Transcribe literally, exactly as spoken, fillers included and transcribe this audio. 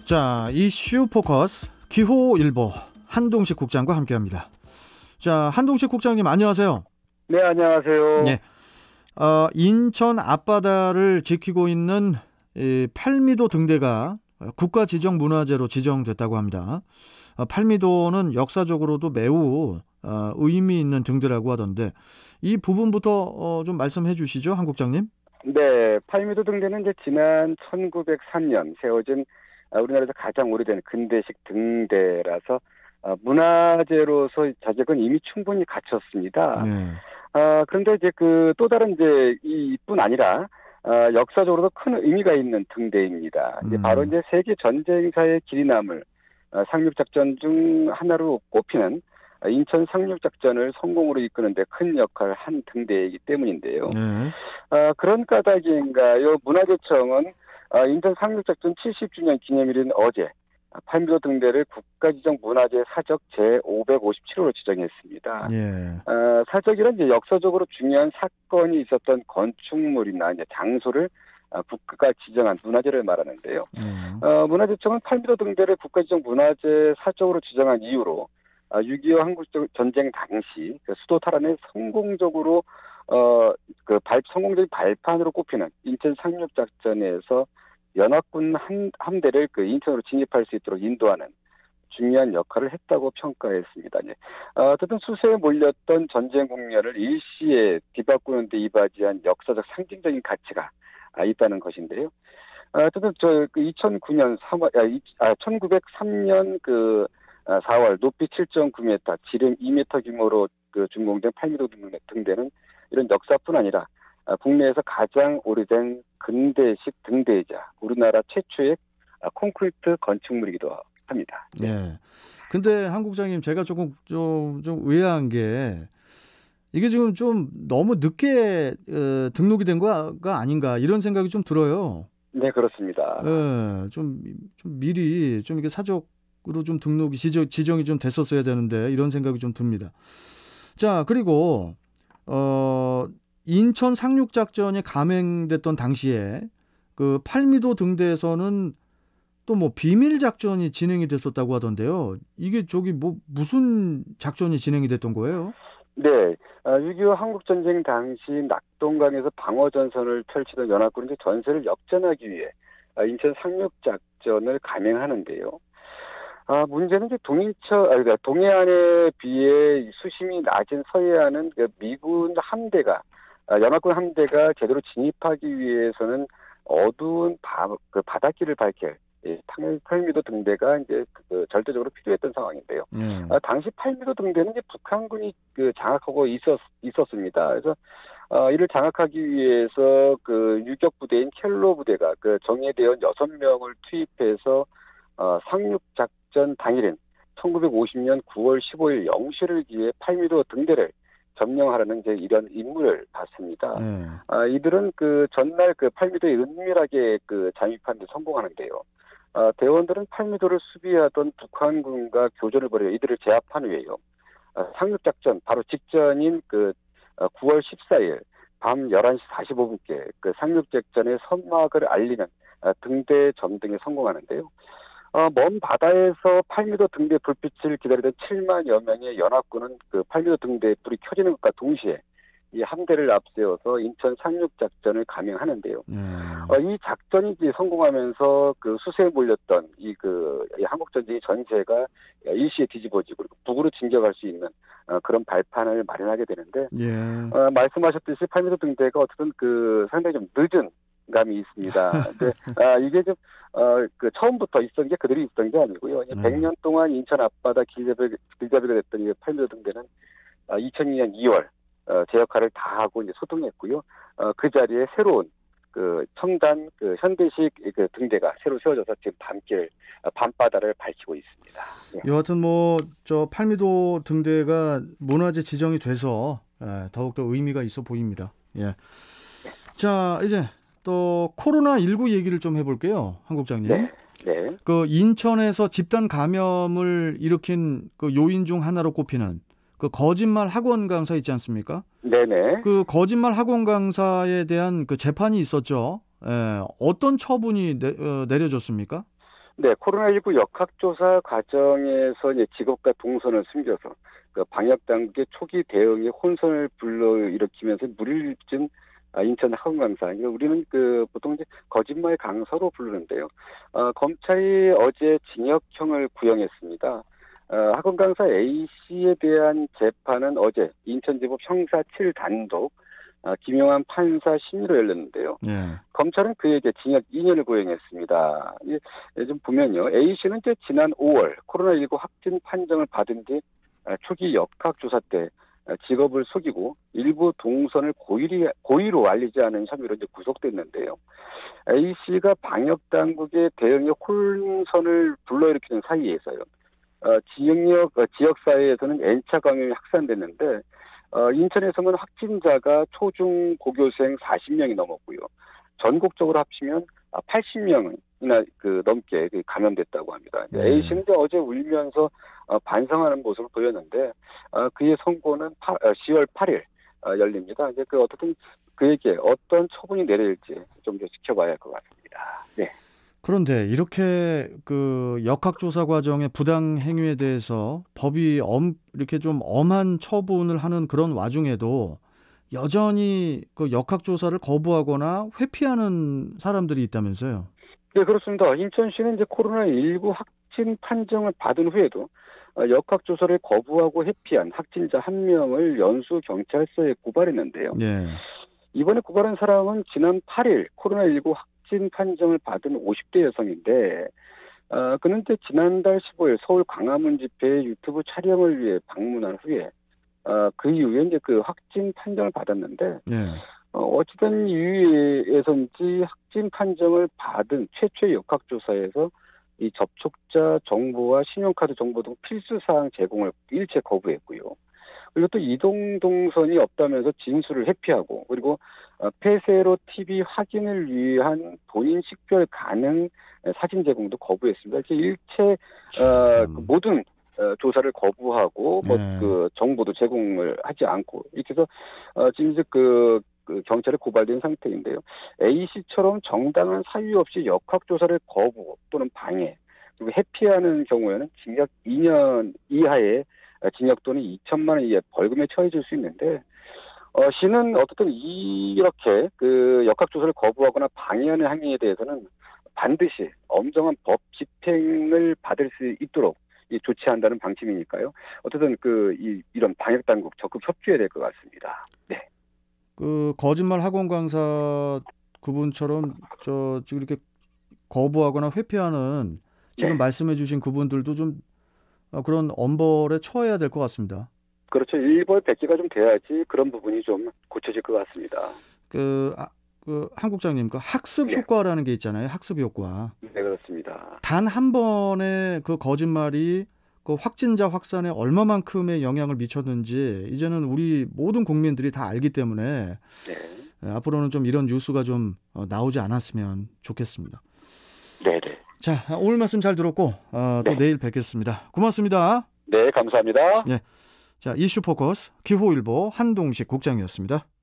자, 이슈 포커스 기호일보 한동식 국장과 함께합니다. 자, 한동식 국장님 안녕하세요. 네, 안녕하세요. 네, 어, 인천 앞바다를 지키고 있는 이 팔미도 등대가 국가 지정 문화재로 지정됐다고 합니다. 어, 팔미도는 역사적으로도 매우 어, 의미 있는 등대라고 하던데 이 부분부터 어, 좀 말씀해 주시죠, 한 국장님. 네, 팔미도 등대는 이제 지난 천구백삼 년 세워진 우리나라에서 가장 오래된 근대식 등대라서 문화재로서 자격은 이미 충분히 갖췄습니다. 네. 아, 그런데 이제 그 또 다른 이제 이뿐 아니라 어, 역사적으로도 큰 의미가 있는 등대입니다. 이제 음. 바로 이제 세계 전쟁사의 길이 남을 어, 상륙작전 중 하나로 꼽히는 인천 상륙작전을 성공으로 이끄는데 큰 역할을 한 등대이기 때문인데요. 네. 어, 그런 까닭인가요? 문화재청은 어, 인천 상륙작전 칠십 주년 기념일인 어제 팔미도 등대를 국가지정 문화재 사적 제오백오십칠 호로 지정했습니다. 예. 어, 사적이란 이제 역사적으로 중요한 사건이 있었던 건축물이나 이제 장소를 어, 국가가 지정한 문화재를 말하는데요. 예. 어, 문화재청은 팔미도 등대를 국가지정 문화재 사적으로 지정한 이유로 어, 육이오 한국 전쟁 당시 그 수도 탈환에 성공적으로 어, 그 발, 성공적인 발판으로 꼽히는 인천 상륙작전에서 연합군 한, 함대를 그 인천으로 진입할 수 있도록 인도하는 중요한 역할을 했다고 평가했습니다. 어, 어쨌든 수세에 몰렸던 전쟁 국면을 일시에 뒤바꾸는 데 이바지한 역사적 상징적인 가치가 있다는 것인데요. 어쨌든 저 그 이천구 년 삼월, 아, 천구백삼 년 그 사월 높이 칠 점 구 미터, 지름 이 미터 규모로 그 준공된 팔미도 등대는 이런 역사뿐 아니라 국내에서 가장 오래된 근대식 등대이자 우리나라 최초의 콘크리트 건축물이기도 합니다. 네. 근데 한 국장님 제가 조금 좀, 좀 의아한 게 이게 지금 좀 너무 늦게 어, 등록이 된 거가 아닌가 이런 생각이 좀 들어요. 네, 그렇습니다. 네, 좀, 좀 미리 좀 이게 사적으로 좀 등록이 지정, 지정이 좀 됐었어야 되는데 이런 생각이 좀 듭니다. 자, 그리고 어. 인천 상륙작전이 감행됐던 당시에 그 팔미도 등대에서는 또 뭐 비밀 작전이 진행이 됐었다고 하던데요. 이게 저기 뭐 무슨 작전이 진행이 됐던 거예요? 네, 육이오 한국전쟁 당시 낙동강에서 방어전선을 펼치던 연합군은 이제 전세를 역전하기 위해 인천 상륙작전을 감행하는데요. 아, 문제는 이제 동인처, 아, 그러니까 동해안에 비해 수심이 낮은 서해안은 그 미군 함대가 연합군 함대가 제대로 진입하기 위해서는 어두운 바, 그 바닷길을 밝힐 예, 팔미도 등대가 이제 그 절대적으로 필요했던 상황인데요. 음. 아, 당시 팔미도 등대는 이제 북한군이 그 장악하고 있었 있었습니다. 그래서 어, 이를 장악하기 위해서 그 유격 부대인 켈로 부대가 그 정예대원 여섯 명을 투입해서 어, 상륙 작전 당일인 천구백오십 년 구월 십오일 영 시를 기해 팔미도 등대를 점령하려는 이제 이런 임무를 받습니다. 네. 아, 이들은 그 전날 그 팔미도에 은밀하게 그 잠입하는 데 성공하는데요. 아, 대원들은 팔미도를 수비하던 북한군과 교전을 벌여 이들을 제압한 후에요. 아, 상륙작전 바로 직전인 그 구월 십사일 밤 열한 시 사십오 분께 그 상륙작전의 선막을 알리는 등대 점등에 성공하는데요. 어, 먼 바다에서 팔미도 등대 불빛을 기다리던 칠만여 명의 연합군은 그 팔미도 등대에 불이 켜지는 것과 동시에 이 함대를 앞세워서 인천 상륙작전을 감행하는데요. 음. 어, 이 작전이 이제 성공하면서 그 수세에 몰렸던 이 그 한국전쟁의 전세가 일시에 뒤집어지고 북으로 진격할 수 있는 어, 그런 발판을 마련하게 되는데, 예. 어, 말씀하셨듯이 팔미도 등대가 어쨌든 그 상당히 좀 늦은 감이 있습니다. 근데 아, 이게 좀 어, 그 처음부터 있던 게 그들이 있던 게 아니고요. 음. 백 년 동안 인천 앞바다 길잡이, 길잡이가 됐던 이 팔미도 등대는 아, 이천이 년 이월 어, 제 역할을 다 하고 이제 소통했고요. 어, 그 자리에 새로운 그 첨단 그 현대식 그 등대가 새로 세워져서 지금 밤길 밤바다를 밝히고 있습니다. 네. 여하튼 뭐 저 팔미도 등대가 문화재 지정이 돼서 예, 더욱더 의미가 있어 보입니다. 예. 자, 이제 또 코로나 십구 얘기를 좀 해볼게요, 한 국장님. 네. 네. 그 인천에서 집단 감염을 일으킨 그 요인 중 하나로 꼽히는 그 거짓말 학원 강사 있지 않습니까? 네네. 그 거짓말 학원 강사에 대한 그 재판이 있었죠. 예, 어떤 처분이 내, 어, 내려졌습니까? 네, 코로나십구 역학조사 과정에서 이제 직업과 동선을 숨겨서 그 방역 당국의 초기 대응에 혼선을 불러일으키면서 무리를 빚은 아, 인천 학원강사. 이거 우리는 그 보통 이제 거짓말 강사로 부르는데요. 어, 검찰이 어제 징역형을 구형했습니다. 어, 학원강사 A 씨에 대한 재판은 어제 인천지법 형사 칠 단독 어, 김용환 판사 심의로 열렸는데요. 예. 검찰은 그에게 징역 이 년을 구형했습니다. 예, 좀 보면요. A 씨는 이제 지난 오월 코로나십구 확진 판정을 받은 뒤 아, 초기 역학조사 때 아, 직업을 속이고 일부 동선을 고의리, 고의로 알리지 않은 혐의로 이제 구속됐는데요. A 씨가 방역 당국의 대응에 혼선을 불러일으키는 사이에서요. 어, 지역 어, 지역 사회에서는 N차 감염이 확산됐는데 어, 인천에서는 확진자가 초중 고교생 사십 명이 넘었고요. 전국적으로 합치면 팔십 명이나 그 넘게 감염됐다고 합니다. 네. A 씨는 어제 울면서 어, 반성하는 모습을 보였는데 어, 그의 선고는 파, 어, 시월 팔일 어, 열립니다. 이제 그 어떻든 그에게 어떤 처분이 내려질지 좀 더 지켜봐야 할 것 같습니다. 네. 그런데 이렇게 그 역학조사 과정의 부당 행위에 대해서 법이 엄 이렇게 좀 엄한 처분을 하는 그런 와중에도 여전히 그 역학조사를 거부하거나 회피하는 사람들이 있다면서요? 네, 그렇습니다. 인천시는 이제 코로나십구 확진 판정을 받은 후에도 어, 역학조사를 거부하고 회피한 확진자 한 명을 연수경찰서에 고발했는데요. 예. 이번에 고발한 사람은 지난 팔일 코로나십구 확진 판정을 받은 오십 대 여성인데 어, 그는 이제 지난달 십오일 서울 광화문 집회 유튜브 촬영을 위해 방문한 후에 어, 그 이후에 이제 그 확진 판정을 받았는데 예. 어, 어찌된 이유에서인지 확진 판정을 받은 최초의 역학조사에서 이 접촉자 정보와 신용카드 정보 등 필수 사항 제공을 일체 거부했고요. 그리고 또 이동 동선이 없다면서 진술을 회피하고 그리고 어, 폐쇄로 티비 확인을 위한 본인 식별 가능 사진 제공도 거부했습니다. 이렇게 일체 어, 그 모든 어, 조사를 거부하고 뭐 네. 그 정보도 제공을 하지 않고 이렇게 해서 어, 지금 이제 그, 그 경찰에 고발된 상태인데요. A 씨처럼 정당한 사유 없이 역학조사를 거부 또는 방해 그리고 회피하는 경우에는 징역 이 년 이하의 징역 또는 이천만 원 이하의 벌금에 처해질 수 있는데 어, 시는 어떻든 이렇게 그 역학조사를 거부하거나 방해하는 행위에 대해서는 반드시 엄정한 법 집행을 받을 수 있도록 이 조치한다는 방침이니까요. 어쨌든 그 이 이런 방역 당국 적극 협조해야 될 것 같습니다. 네. 그 거짓말 학원 강사 그분처럼 저 지금 이렇게 거부하거나 회피하는 지금 네. 말씀해주신 그분들도 좀 어, 그런 엄벌에 처해야 될 것 같습니다. 그렇죠. 일벌백계가 좀 돼야지 그런 부분이 좀 고쳐질 것 같습니다. 그, 아, 그 한국장님, 그 학습 네. 효과라는 게 있잖아요. 학습 효과. 네, 그렇습니다. 단 한 번의 그 거짓말이 그 확진자 확산에 얼마만큼의 영향을 미쳤는지 이제는 우리 모든 국민들이 다 알기 때문에 네. 앞으로는 좀 이런 뉴스가 좀 어, 나오지 않았으면 좋겠습니다. 네, 네. 자, 오늘 말씀 잘 들었고 어, 또 네. 내일 뵙겠습니다. 고맙습니다. 네, 감사합니다. 네. 자, 이슈 포커스 기호일보 한동식 국장이었습니다.